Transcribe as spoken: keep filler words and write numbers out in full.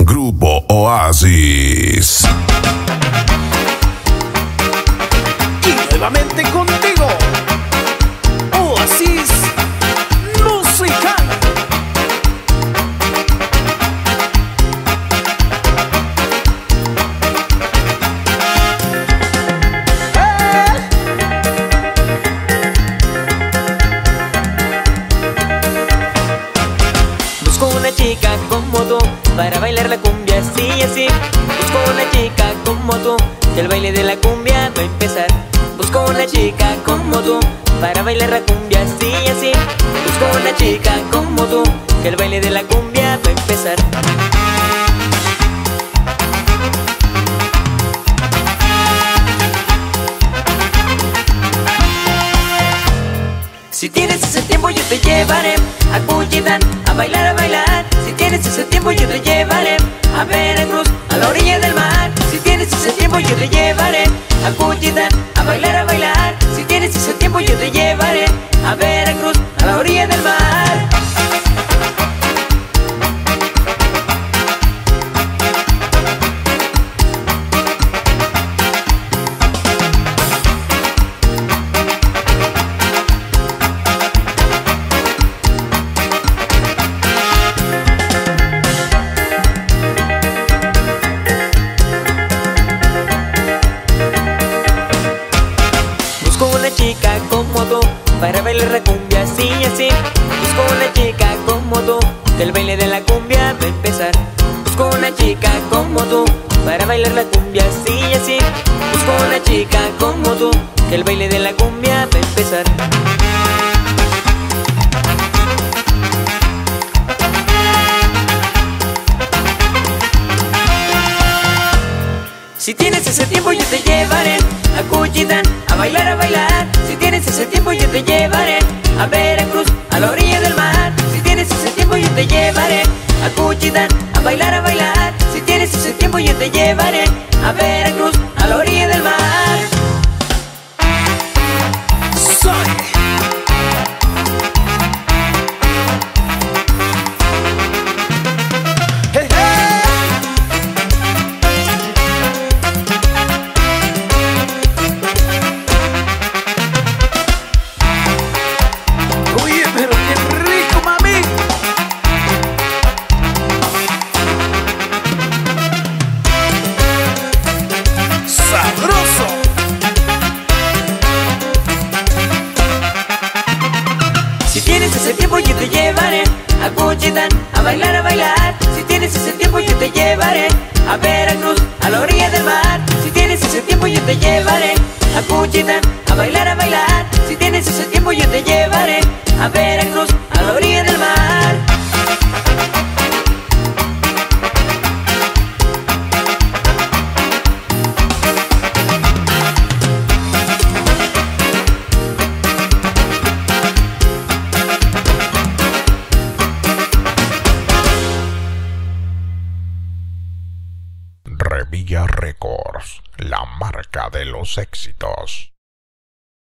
Grupo Oasis. Y nuevamente contigo, Oasis Musical. Busco una chica como tú para bailar la cumbia así y así. Busco una chica como tú, que el baile de la cumbia va a empezar. Busco una chica como tú para bailar la cumbia así y así. Busco una chica como tú, que el baile de la cumbia va a empezar. Si tienes ese tiempo yo te llevaré a Cuchitán a bailar, a bailar. Si tienes ese tiempo yo te llevaré a Veracruz, a la orilla del mar. Si tienes ese tiempo yo te llevaré a Cuchitán a bailar, a bailar. Si tienes ese tiempo yo te llevaré a Veracruz, a la orilla del mar. Busco una chica como tú para bailar la cumbia así y así. Busco una chica como tú, que el baile de la cumbia va a empezar. Busco una chica como tú para bailar la cumbia así y así. Busco una chica como tú, que el baile de la cumbia va a empezar. Si tienes ese tiempo yo te llevaré a Cuchitán a bailar, a bailar. Si tienes ese tiempo yo te llevaré a Veracruz, a la orilla del mar. Si tienes ese tiempo yo te llevaré a Cuchitán a bailar, a bailar. Si tienes ese tiempo yo te llevaré a Veracruz, a la orilla del mar. Soy Hey, hey. Oye, pero qué rico, mami. Sabroso. Si tienes ese tiempo yo te llevaré a Cuchitán a bailar, a bailar. Si tienes ese tiempo yo te llevaré a Veracruz, a la orilla del mar. Si tienes ese tiempo yo te llevaré a Cuchitán a bailar, a bailar. Si tienes ese tiempo yo te llevaré a Veracruz, a la orilla del mar. Revilla Records, la marca de los éxitos.